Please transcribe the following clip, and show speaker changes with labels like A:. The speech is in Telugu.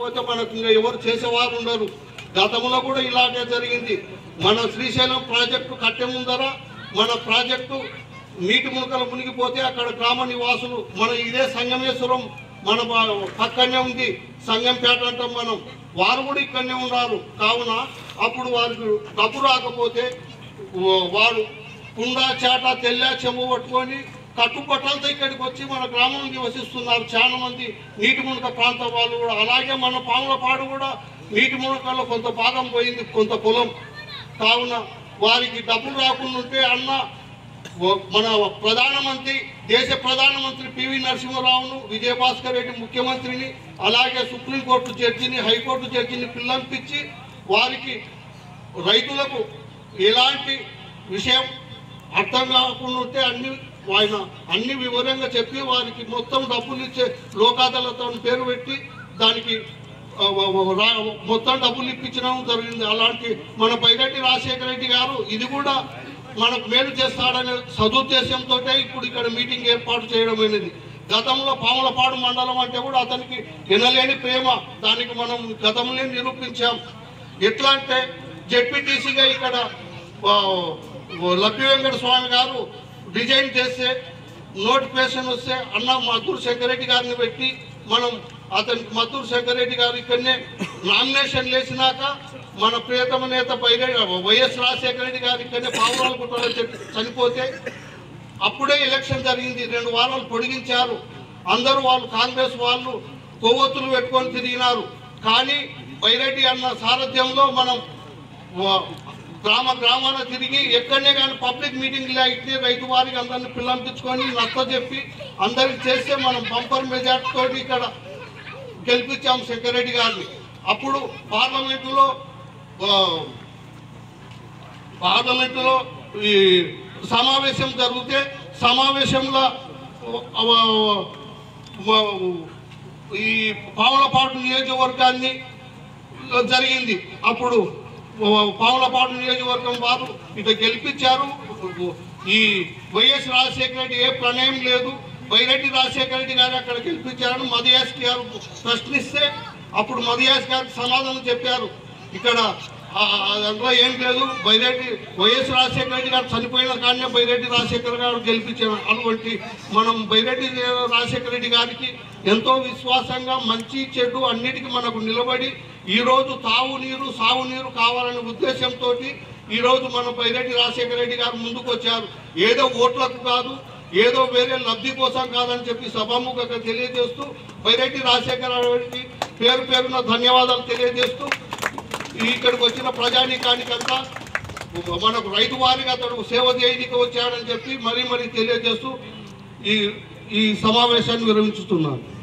A: కాకపోతే మనకు ఇంకా ఎవరు చేసేవారు ఉండరు. గతంలో కూడా ఇలాగే జరిగింది. మన శ్రీశైలం ప్రాజెక్టు కట్టె ముందర మన ప్రాజెక్టు నీటి మునకలు మునిగిపోతే అక్కడ గ్రామ నివాసులు మన ఇదే సంగమేశ్వరం మన పక్కనే ఉంది, సంగంపేట అంటాం మనం, వారు కూడా ఇక్కడనే ఉన్నారు. కావున అప్పుడు వారికి డబ్బు రాకపోతే వారు కుండ చేట తెల్ల చెంబు పట్టుకొని కట్టుబట్టలతో ఇక్కడికి వచ్చి మన గ్రామంలో నివసిస్తున్నారు చాలా మంది నీటి మునక ప్రాంత వాళ్ళు కూడా. అలాగే మన పాములపాడు కూడా నీటి మునకల్లో కొంత భాగం పోయింది, కొంత పొలం. కావున వారికి డబ్బులు రాకుండా ఉంటే అన్న మన ప్రధానమంత్రి, దేశ ప్రధానమంత్రి పివి నరసింహారావును, విజయభాస్కర్ రెడ్డి ముఖ్యమంత్రిని, అలాగే సుప్రీంకోర్టు జడ్జిని, హైకోర్టు జడ్జిని పిల్లల్పించి వారికి రైతులకు ఎలాంటి విషయం అర్థం కాకుండా ఉంటే అన్ని వివరంగా చెప్పి వారికి మొత్తం డబ్బులు ఇచ్చే లోక్ అదాలత్ పేరు పెట్టి దానికి మొత్తం డబ్బులు ఇప్పించడం జరిగింది. అలాంటి మన పైరెడ్డి రాజశేఖర రెడ్డి గారు ఇది కూడా మనకు మేలు చేస్తాడనే సదుద్దేశంతో ఇప్పుడు ఇక్కడ మీటింగ్ ఏర్పాటు చేయడం అనేది. గతంలో పాములపాడు మండలం అంటే కూడా అతనికి వినలేని ప్రేమ, దానికి మనం గతంలో నిరూపించాం. ఎట్లా అంటే జెడ్పీటీసీగా ఇక్కడ లక్ష్మీ వెంకట స్వామి గారు డిజైన్ చేస్తే నోటిఫికేషన్ వస్తే అన్న మద్దూరు శంకరెడ్డి గారిని పెట్టి మనం అతనికి మద్దూరు శంకరెడ్డి గారు ఇక్కడనే నామినేషన్ వేసినాక మన ప్రియతమ నేత వైఎస్ రాజశేఖర రెడ్డి గారు ఇక్కడనే పావురాలు కుట్టాలని చెప్పి చనిపోతే అప్పుడే ఎలక్షన్ జరిగింది. 2 వారాలు పొడిగించారు. అందరూ వాళ్ళు కాంగ్రెస్ వాళ్ళు కొవ్వొత్తులు పెట్టుకొని తిరిగినారు. కానీ వైరెడ్డి అన్న సారథ్యంలో మనం గ్రామాన తిరిగి ఎక్కడనే కానీ పబ్లిక్ మీటింగ్లో అయితే రైతు వారికి అందరిని పిల్లంపించుకొని నచ్చ చెప్పి అందరికి చేస్తే మనం బంపర్ మెజార్టీతో ఇక్కడ గెలిపించాం శంకరెడ్డి గారిని. అప్పుడు పార్లమెంటులో ఈ సమావేశం జరిగితే సమావేశంలో ఈ పాములపాడు నియోజకవర్గాన్ని జరిగింది. అప్పుడు పాములపాడు నియోజకవర్గం వారు ఇక గెలిపించారు. ఈ వైఎస్ రాజశేఖర రెడ్డి ఏ ప్రమేయం లేదు, వైరెడ్డి రాజశేఖర రెడ్డి గారు అక్కడ గెలిపించారని మధుయాస్ గారు ప్రశ్నిస్తే అప్పుడు మధుయాస్ గారికి సమాధానం చెప్పారు. ఇక్కడ అందులో ఏం లేదు, వైఎస్ రాజశేఖర రెడ్డి గారు చనిపోయిన కానీ వైరెడ్డి రాజశేఖర గారు గెలిపించారు. అటువంటి మనం వైరెడ్డి రాజశేఖర రెడ్డి గారికి ఎంతో విశ్వాసంగా మంచి చెడు అన్నిటికీ మనకు నిలబడి ఈరోజు తాగునీరు సాగునీరు కావాలనే ఉద్దేశంతో ఈరోజు మన వైరెడ్డి రాజశేఖర రెడ్డి గారు ముందుకు వచ్చారు. ఏదో ఓట్లకు కాదు, ఏదో వేరే లబ్ధి కోసం కాదని చెప్పి సభాముఖంగా తెలియజేస్తూ వైరెడ్డి రాజశేఖర రెడ్డికి పేరున ధన్యవాదాలు తెలియజేస్తూ ఇక్కడికి వచ్చిన ప్రజానీకానికంతా మనకు రైతు వారిగా అతడు సేవ చేయడానికి వచ్చాడని చెప్పి మరీ తెలియజేస్తూ ఈ సమావేశాన్ని విరమించుతున్నాను.